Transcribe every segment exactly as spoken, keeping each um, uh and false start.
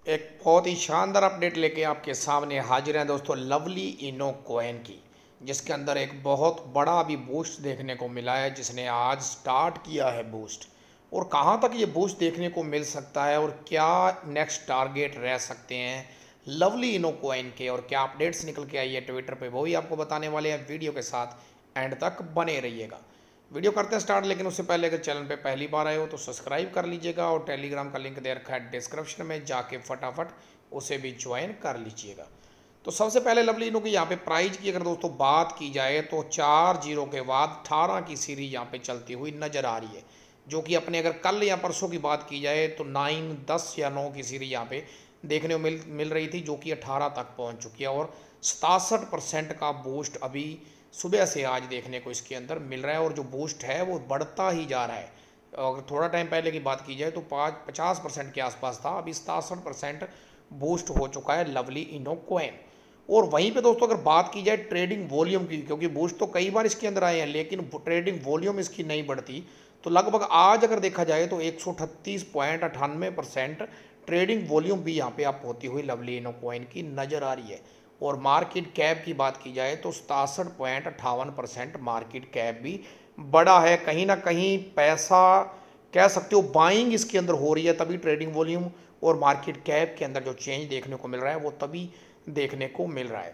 एक बहुत ही शानदार अपडेट लेके आपके सामने हाजिर हैं दोस्तों, लवली इनो कॉइन की, जिसके अंदर एक बहुत बड़ा अभी बूस्ट देखने को मिला है, जिसने आज स्टार्ट किया है बूस्ट। और कहां तक ये बूस्ट देखने को मिल सकता है और क्या नेक्स्ट टारगेट रह सकते हैं लवली इनो कॉइन के, और क्या अपडेट्स निकल के आई है ट्विटर पे, वो भी आपको बताने वाले हैं। वीडियो के साथ एंड तक बने रहिएगा। वीडियो करते हैं स्टार्ट, लेकिन उससे पहले अगर चैनल पे पहली बार आए हो तो सब्सक्राइब कर लीजिएगा और टेलीग्राम का लिंक दे रखा है डिस्क्रिप्शन में, जाके फटाफट उसे भी ज्वाइन कर लीजिएगा। तो सबसे पहले लवली इनो की यहाँ पे प्राइस की अगर दोस्तों बात की जाए तो चार जीरो के बाद अठारह की सीरीज यहाँ पे चलती हुई नजर आ रही है, जो कि अपने अगर कल या परसों की बात की जाए तो नाइन दस या नौ की सीरीज यहाँ पे देखने को मिल मिल रही थी, जो कि अठारह तक पहुँच चुकी है। और सतासठ परसेंट का बूस्ट अभी सुबह से आज देखने को इसके अंदर मिल रहा है, और जो बूस्ट है वो बढ़ता ही जा रहा है। अगर थोड़ा टाइम पहले की बात की जाए तो पाँच पचास परसेंट के आसपास था, अभी सतासठ परसेंट बूस्ट हो चुका है लवली इनो कॉइन। और वहीं पे दोस्तों अगर बात की जाए ट्रेडिंग वॉल्यूम की, क्योंकि बूस्ट तो कई बार इसके अंदर आए हैं लेकिन ट्रेडिंग वॉल्यूम इसकी नहीं बढ़ती, तो लगभग आज अगर देखा जाए तो एक सौ अठतीस पॉइंट अट्ठानवे परसेंट ट्रेडिंग वॉल्यूम भी यहाँ पे आप होती हुई लवली इनो कॉइन की नज़र आ रही है। और मार्केट कैप की बात की जाए तो सतासठ पॉइंट अट्ठावन परसेंट मार्केट कैप भी बड़ा है। कहीं ना कहीं पैसा कह सकते हो बाइंग इसके अंदर हो रही है, तभी ट्रेडिंग वॉल्यूम और मार्केट कैप के अंदर जो चेंज देखने को मिल रहा है वो तभी देखने को मिल रहा है।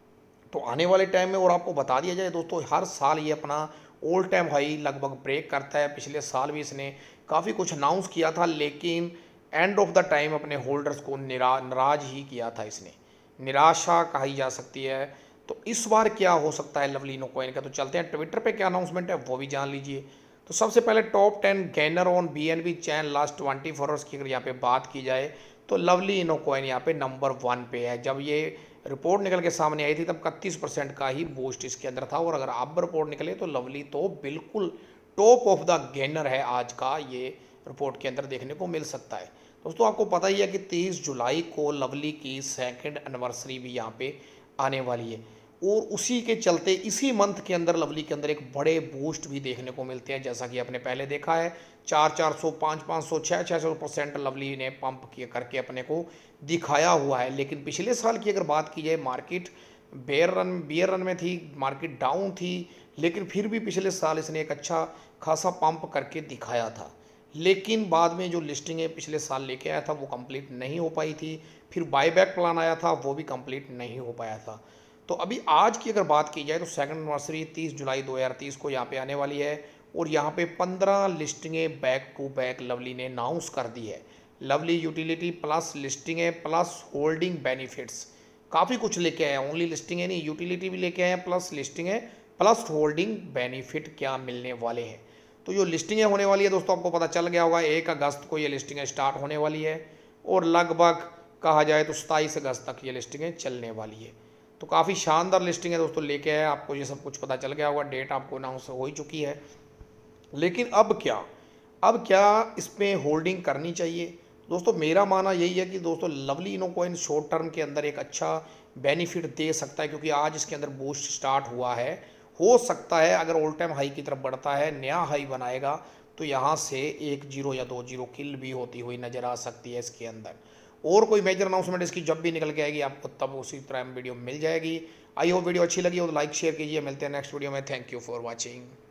तो आने वाले टाइम में, और आपको बता दिया जाए दोस्तों, हर साल ये अपना ऑल टाइम हाई लगभग ब्रेक करता है। पिछले साल भी इसने काफ़ी कुछ अनाउंस किया था, लेकिन एंड ऑफ द टाइम अपने होल्डर्स को निरा नाराज ही किया था, इसने निराशा कही जा सकती है। तो इस बार क्या हो सकता है लवली इनो कॉइन का, तो चलते हैं ट्विटर पे क्या अनाउंसमेंट है वो भी जान लीजिए। तो सबसे पहले top ten gainer on BNB chain last twenty four hours की अगर यहाँ पे बात की जाए तो लवली इनो कॉइन यहाँ पे नंबर वन पे है। जब ये रिपोर्ट निकल के सामने आई थी तब इकतीस परसेंट का ही बूस्ट इसके अंदर था, और अगर अब रिपोर्ट निकले तो लवली तो बिल्कुल टॉप ऑफ द गेनर है आज का, ये रिपोर्ट के अंदर देखने को मिल सकता है। दोस्तों आपको पता ही है कि तेईस जुलाई को लवली की सेकंड एनिवर्सरी भी यहाँ पे आने वाली है, और उसी के चलते इसी मंथ के अंदर लवली के अंदर एक बड़े बूस्ट भी देखने को मिलते हैं। जैसा कि आपने पहले देखा है, चार चार सौ पाँच पाँच सौ छः छः सौ परसेंट लवली ने पंप किए करके अपने को दिखाया हुआ है। लेकिन पिछले साल की अगर बात की जाए, market bear run bear run में थी, मार्केट डाउन थी, लेकिन फिर भी पिछले साल इसने एक अच्छा खासा पंप करके दिखाया था। लेकिन बाद में जो लिस्टिंग है पिछले साल लेके आया था वो कंप्लीट नहीं हो पाई थी, फिर बायबैक प्लान आया था वो भी कंप्लीट नहीं हो पाया था। तो अभी आज की अगर बात की जाए तो सेकंड एनिवर्सरी तीस जुलाई दो हज़ार तीस को यहाँ पे आने वाली है, और यहाँ पे पंद्रह लिस्टिंगें बैक टू बैक लवली ने अनाउंस कर दी है। लवली यूटिलिटी प्लस लिस्टिंगें प्लस होल्डिंग बेनिफिट्स, काफ़ी कुछ लेके आए हैं। ओनली लिस्टिंगें नहीं, यूटिलिटी भी लेके आए हैं, प्लस लिस्टिंगें प्लस होल्डिंग बेनिफिट क्या मिलने वाले हैं। तो जो लिस्टिंगें होने वाली है दोस्तों आपको पता चल गया होगा, एक अगस्त को ये लिस्टिंगें स्टार्ट होने वाली है, और लगभग कहा जाए तो सताईस अगस्त तक ये लिस्टिंगें चलने वाली है। तो काफ़ी शानदार लिस्टिंग है दोस्तों लेके आए, आपको ये सब कुछ पता चल गया होगा, डेट आपको अनाउंस हो ही चुकी है। लेकिन अब क्या अब क्या इसमें होल्डिंग करनी चाहिए दोस्तों? मेरा मानना यही है कि दोस्तों Lovely Inu coin short term के अंदर एक अच्छा बेनिफिट दे सकता है, क्योंकि आज इसके अंदर बूस्ट स्टार्ट हुआ है। हो सकता है अगर ऑल टाइम हाई की तरफ बढ़ता है, नया हाई बनाएगा, तो यहाँ से एक जीरो या दो जीरो किल भी होती हुई नज़र आ सकती है इसके अंदर। और कोई मेजर अनाउंसमेंट इसकी जब भी निकल के आएगी आपको तब उसी तरह वीडियो मिल जाएगी। आई होप वीडियो अच्छी लगी हो तो लाइक शेयर कीजिए। मिलते हैं नेक्स्ट वीडियो में। Thank you for watching.